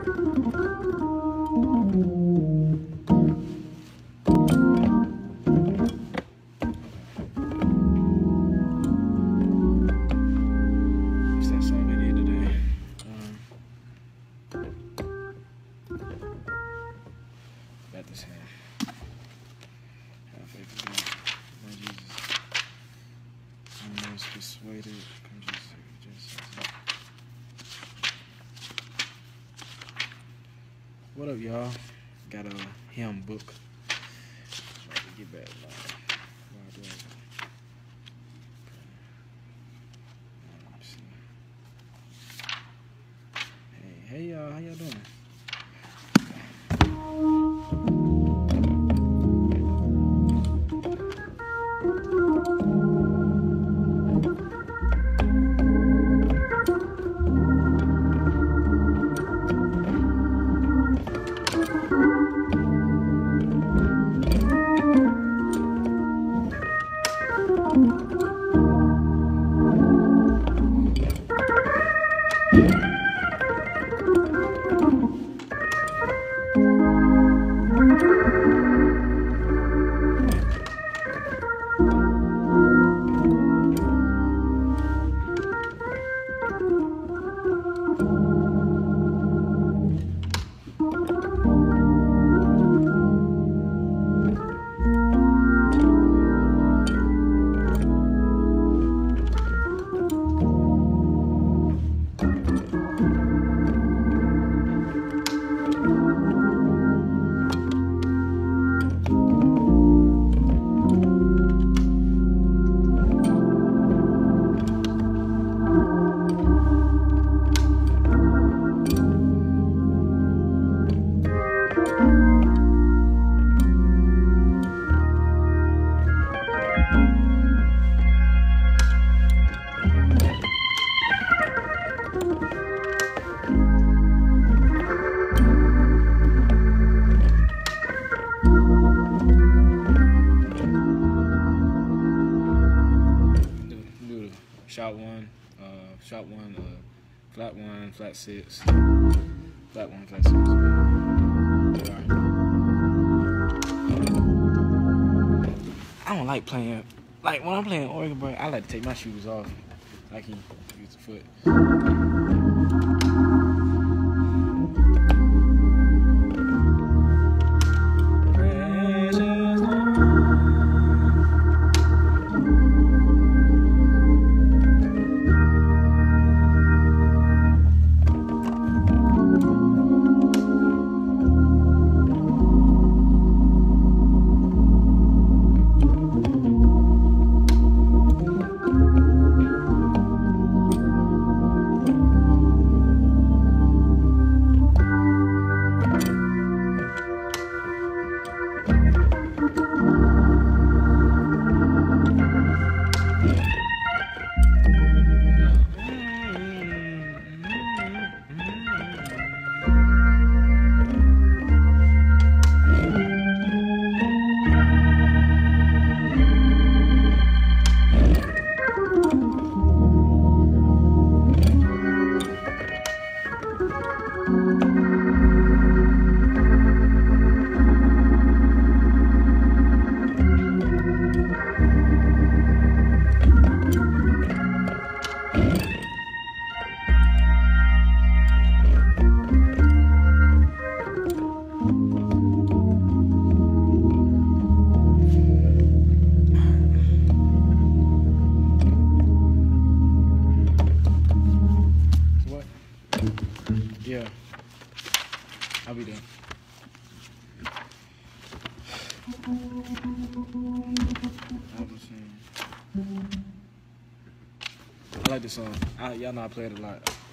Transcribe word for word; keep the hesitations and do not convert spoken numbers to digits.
Persuaded, come Jesus, Jesus. What up, y'all? Got a hymn book. About to get back live. Why do I go? Okay. Let me see. Hey, hey, y'all, how y'all doing? Shot one, uh, shot one, uh, flat one, flat six, flat one, flat six. Alright. I don't like playing, like when I'm playing organ, bro, I like to take my shoes off. I can use the foot. Yeah, I'll be there. I like this song. I, y'all know I play it a lot.